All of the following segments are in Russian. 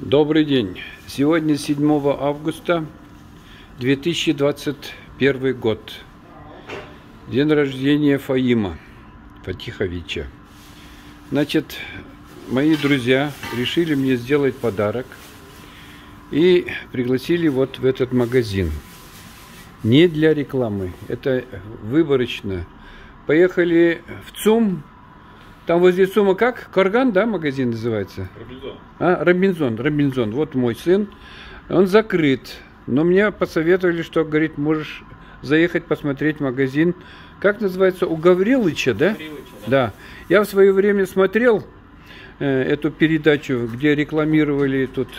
Добрый день. Сегодня 7 августа 2021 год. День рождения Фаима Фатиховича. Значит, мои друзья решили мне сделать подарок и пригласили вот в этот магазин. Не для рекламы, это выборочно. Поехали в ЦУМ. Там возле ЦУМа как? Корган, да, магазин называется? Робинзон. Робинзон. Вот мой сын. Он закрыт. Но мне посоветовали, что, говорит, можешь заехать посмотреть магазин. Как называется? У Гаврилыча, да? Гаврилыча, да. Я в свое время смотрел эту передачу, где рекламировали тут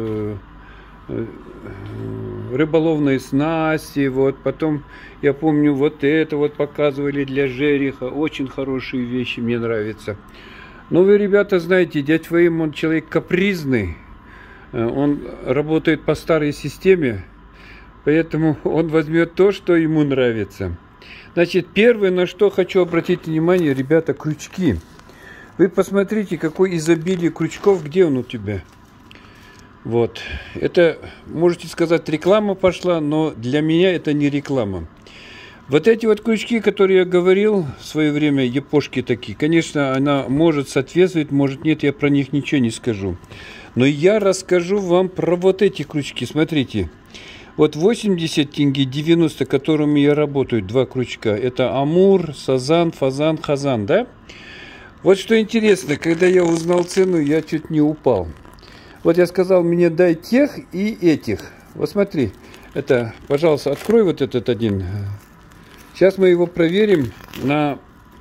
рыболовные снасти, вот, потом, я помню, вот это вот показывали для жереха, очень хорошие вещи, мне нравятся. Но вы, ребята, знаете, дядь Фаим, он человек капризный, он работает по старой системе, поэтому он возьмет то, что ему нравится. Значит, первое, на что хочу обратить внимание, ребята, крючки. Вы посмотрите, какое изобилие крючков, где он у тебя? Вот, это, можете сказать, реклама пошла, но для меня это не реклама. Вот эти вот крючки, которые я говорил в свое время, япошки такие, конечно, она может соответствовать, может нет, я про них ничего не скажу. Но я расскажу вам про вот эти крючки, смотрите. Вот 80 тенге, 90, которыми я работаю, два крючка, это амур, сазан, фазан, хазан, да? Вот что интересно, когда я узнал цену, я чуть не упал. Вот я сказал, мне дай тех и этих. Вот смотри, это, пожалуйста, открой вот этот один. Сейчас мы его проверим на...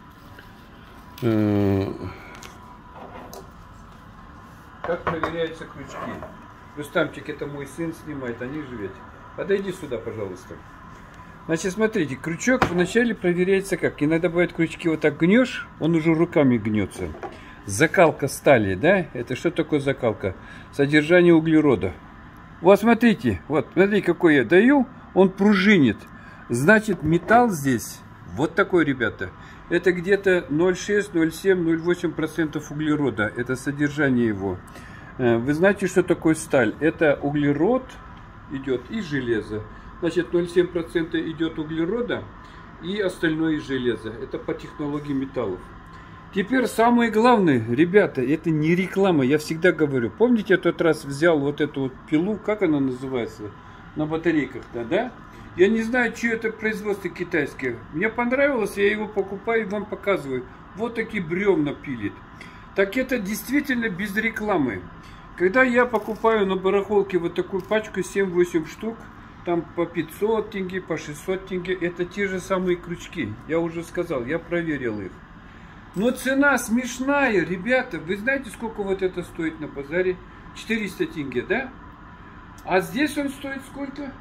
Как проверяются крючки. Рустамчик, это мой сын снимает, они живет. Подойди сюда, пожалуйста. Значит, смотрите, крючок вначале проверяется как. Иногда бывает крючки вот так гнешь, он уже руками гнется. Закалка стали, да? Это что такое закалка? Содержание углерода. Вот смотрите, вот смотри, какой я даю, он пружинит. Значит, металл здесь вот такой, ребята. Это где-то 0,6, 0,7, 0,8% углерода. Это содержание его. Вы знаете, что такое сталь? Это углерод идет и железо. Значит, 0,7% идет углерода и остальное из железа. Это по технологии металлов. Теперь самое главное, ребята, это не реклама, я всегда говорю. Помните, я тот раз взял вот эту вот пилу, как она называется, на батарейках, да? Я не знаю, чье это производство китайское. Мне понравилось, я его покупаю и вам показываю. Вот такие бревна пилит. Так это действительно без рекламы. Когда я покупаю на барахолке вот такую пачку 7-8 штук, там по 500 тенге, по 600 тенге, это те же самые крючки. Я уже сказал, я проверил их. Но цена смешная, ребята. Вы знаете, сколько вот это стоит на базаре? 400 тенге, да? А здесь он стоит сколько?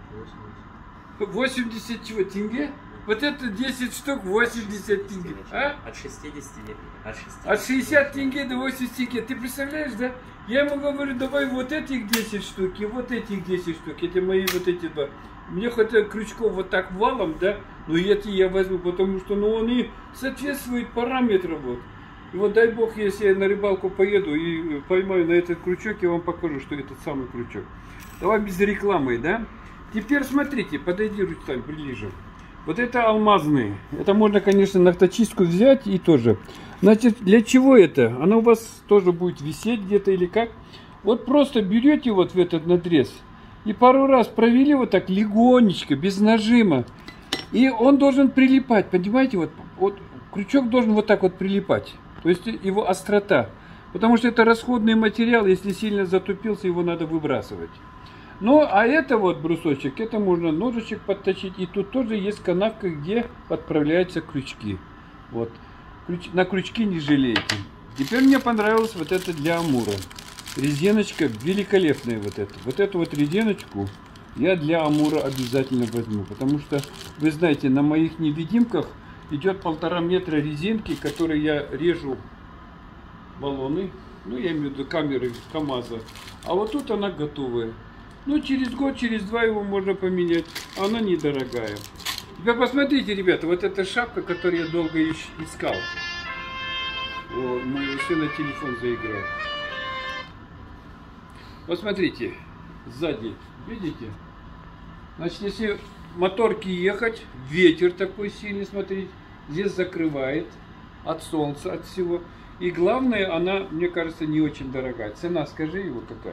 80 чего, тенге? Вот это 10 штук 80 тенге. А? От 60 тенге. От 60 тенге до 80 тенге. Ты представляешь, да? Я ему говорю, давай вот этих 10 штук и вот этих 10 штук. Это мои вот эти два. Мне хоть крючков вот так валом, да? Но эти я возьму, потому что ну, они соответствуют параметрам. Вот. И вот дай бог, если я на рыбалку поеду и поймаю на этот крючок, я вам покажу, что этот самый крючок. Давай без рекламы, да? Теперь смотрите, подойди, Рустам, ближе. Вот это алмазные. Это можно, конечно, ногточистку взять и тоже. Значит, для чего это? Она у вас тоже будет висеть где-то или как? Вот просто берете вот в этот надрез и пару раз провели вот так легонечко, без нажима. И он должен прилипать, понимаете? Вот крючок должен вот так вот прилипать. То есть его острота. Потому что это расходный материал, если сильно затупился, его надо выбрасывать. Ну, а это вот брусочек, это можно ножичек подточить. И тут тоже есть канавка, где подправляются крючки. Вот. На крючки не жалейте. Теперь мне понравилось вот это для амура. Резиночка великолепная вот эта. Вот эту вот резиночку я для амура обязательно возьму. Потому что, вы знаете, на моих невидимках идет 1,5 метра резинки, которые я режу баллоны. Ну, я имею в виду камеры КамАЗа. А вот тут она готовая. Ну, через год, через два его можно поменять. Она недорогая. Теперь посмотрите, ребята, вот эта шапка, которую я долго искал. О, моего сына телефон заиграл. Вот смотрите, сзади, видите? Значит, если моторки ехать, ветер такой сильный, смотрите, здесь закрывает от солнца, от всего. И главное, она, мне кажется, не очень дорогая. Цена, скажи его какая?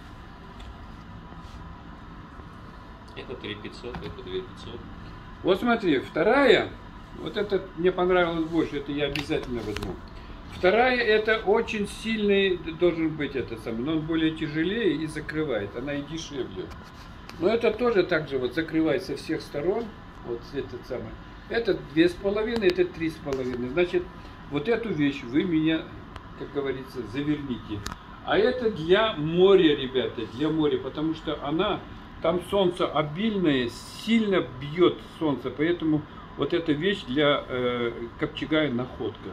Это 3500, это 2500. Вот смотри, вторая, вот это мне понравилось больше, это я обязательно возьму. Вторая, это очень сильный должен быть этот самый, но он более тяжелее и закрывает, она и дешевле. Но это тоже так же вот закрывает со всех сторон, вот этот самый. Это 2,5, это 3,5. Значит, вот эту вещь вы меня, как говорится, заверните. А это для моря, ребята, для моря, потому что она, там солнце обильное, сильно бьет солнце, поэтому вот эта вещь для копчега находка.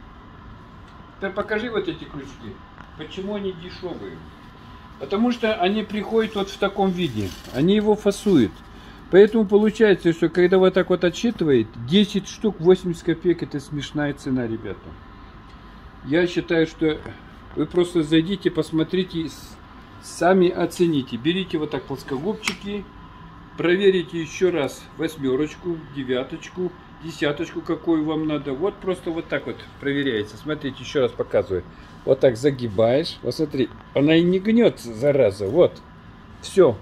Ты покажи вот эти крючки. Почему они дешевые? Потому что они приходят вот в таком виде. Они его фасуют. Поэтому получается, что когда вот так вот отсчитывает, 10 штук 80 копеек это смешная цена, ребята. Я считаю, что вы просто зайдите, посмотрите, сами оцените. Берите вот так плоскогубчики, проверите еще раз 8, 9, 10, какую вам надо. Вот просто вот так вот проверяется. Смотрите, еще раз показываю. Вот так загибаешь. Вот смотри, она и не гнет, зараза. Вот. Все.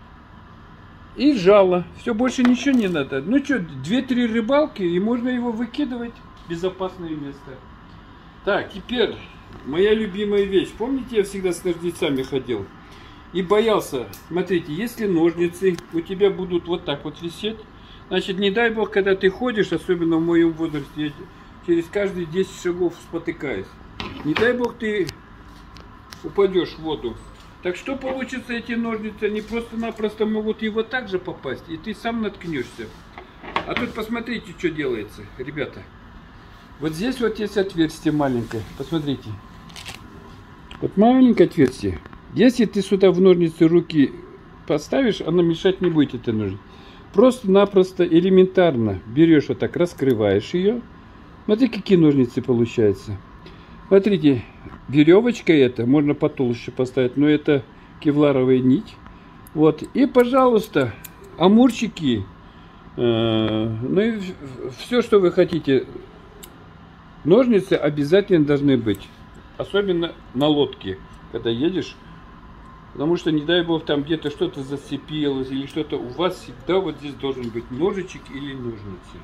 И жало. Все, больше ничего не надо. Ну что, 2-3 рыбалки, и можно его выкидывать в безопасное место. Так, теперь моя любимая вещь. Помните, я всегда с ножницами ходил? И боялся. Смотрите, если ножницы у тебя будут вот так вот висеть, значит, не дай бог, когда ты ходишь, особенно в моем возрасте, я через каждые 10 шагов спотыкаюсь. Не дай бог, ты упадешь в воду. Так что получится, эти ножницы, они просто-напросто могут и вот так же попасть, и ты сам наткнешься. А тут посмотрите, что делается, ребята. Вот здесь вот есть отверстие маленькое, посмотрите. Вот маленькое отверстие. Если ты сюда в ножницы руки поставишь, она мешать не будет, этой ножницы. Просто-напросто, элементарно берешь вот так, раскрываешь ее. Смотри, какие ножницы получаются. Смотрите, веревочка эта, можно потолще поставить, но это кевларовая нить. Вот, и, пожалуйста, амурчики, ну и все, что вы хотите. Ножницы обязательно должны быть, особенно на лодке, когда едешь. Потому что, не дай бог, там где-то что-то зацепилось или что-то, у вас всегда вот здесь должен быть ножичек или ножницы.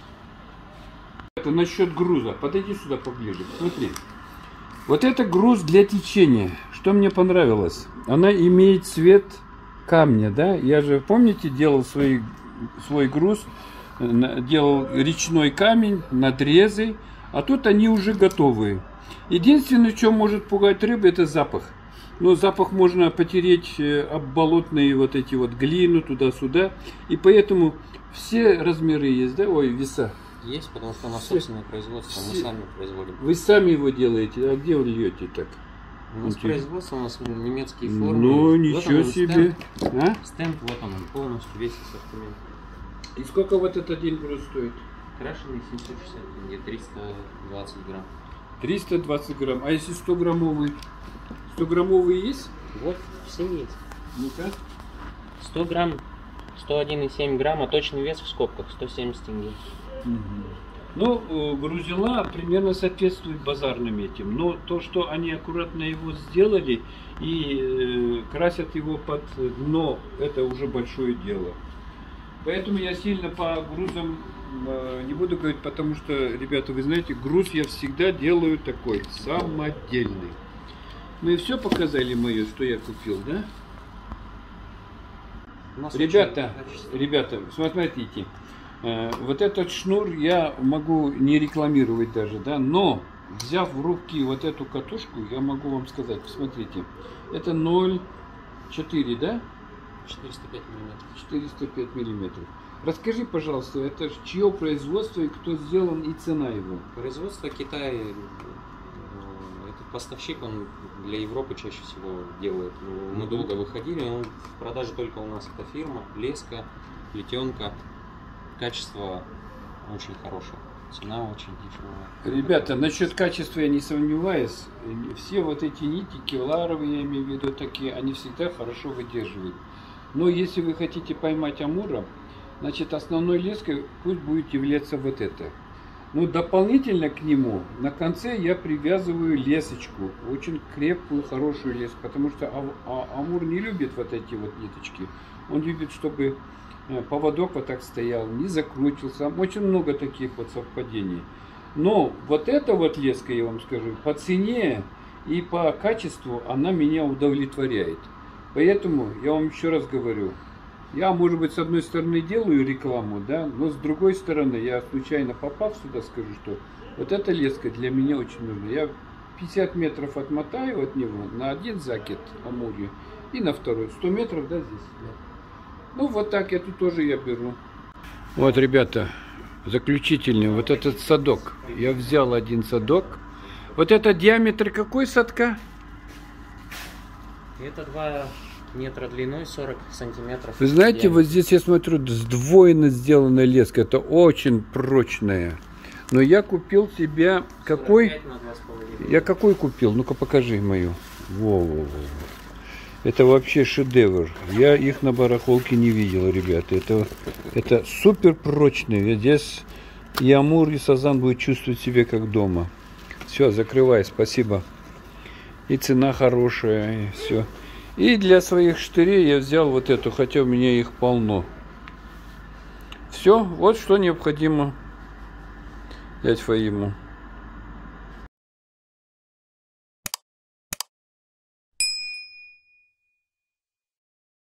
Это насчет груза. Подойди сюда поближе, смотри. Вот это груз для течения. Что мне понравилось? Она имеет цвет камня, да? Я же, помните, делал свой груз, делал речной камень, надрезы, а тут они уже готовые. Единственное, что может пугать рыбу, это запах. Но запах можно потереть об болотные вот эти вот глину туда-сюда. И поэтому все размеры есть, да? Ой, веса. Есть, потому что у нас собственное производство, мы сами производим. Вы сами его делаете, а где вы льете так? У нас производство, у нас немецкие формы. Ну, вот ничего себе. Стенд, вот он полностью, весь ассортимент. И сколько вот этот один груз стоит? Крашеный 760, где 320 грамм. 320 грамм. А если 100 граммовый? 100 граммовый есть? Вот, все есть. Ну-ка. 100 грамм, 101,7 грамма, точный вес в скобках, 170 тенге. Ну, грузила примерно соответствует базарным этим, но то, что они аккуратно его сделали и красят его под дно, это уже большое дело. Поэтому я сильно по грузам не буду говорить, потому что, ребята, вы знаете, груз я всегда делаю такой, самодельный. Мы и все показали мое, что я купил, да? Ребята, смотрите. Вот этот шнур я могу не рекламировать даже, да, но взяв в руки вот эту катушку, я могу вам сказать, посмотрите, это 0,4, да? 405 миллиметров. 405 миллиметров. Расскажи, пожалуйста, это чье производство и кто сделан и цена его? Производство Китая, этот поставщик, он для Европы чаще всего делает. Мы долго выходили, он в продаже только у нас эта фирма, леска, плетенка. Качество очень хорошее. Цена очень дешевая. Ребята, насчет качества я не сомневаюсь. Все вот эти нити, кевларовые, я имею в виду такие, они всегда хорошо выдерживают. Но если вы хотите поймать амура, значит основной леской пусть будет являться вот это. Но дополнительно к нему на конце я привязываю лесочку, очень крепкую, хорошую леску, потому что амур не любит вот эти вот ниточки. Он любит, чтобы поводок вот так стоял, не закрутился. Очень много таких вот совпадений. Но вот эта вот леска, я вам скажу, по цене и по качеству она меня удовлетворяет. Поэтому я вам еще раз говорю, я, может быть, с одной стороны делаю рекламу, да, но с другой стороны, я случайно попав сюда, скажу, что вот эта леска для меня очень нужна. Я 50 метров отмотаю от него на один закид амуре и на второй. 100 метров, да, здесь? Ну, вот так эту тоже я беру. Вот, ребята, заключительный, вот этот садок. Я взял один садок. Вот это диаметр какой садка? Это 2 метра длиной, 40 сантиметров. Вы знаете, вот здесь я смотрю, сдвоенно сделанная леска. Это очень прочная. Но я купил себе какой? Я какой купил? Ну-ка покажи мою. Во-во-во. Это вообще шедевр. Я их на барахолке не видел, ребята. Это супер прочные. Здесь и амур, и сазан будет чувствовать себя как дома. Все, закрывай, спасибо. И цена хорошая, и все. И для своих штырей я взял вот эту, хотя у меня их полно. Все, вот что необходимо дядь Фаиму.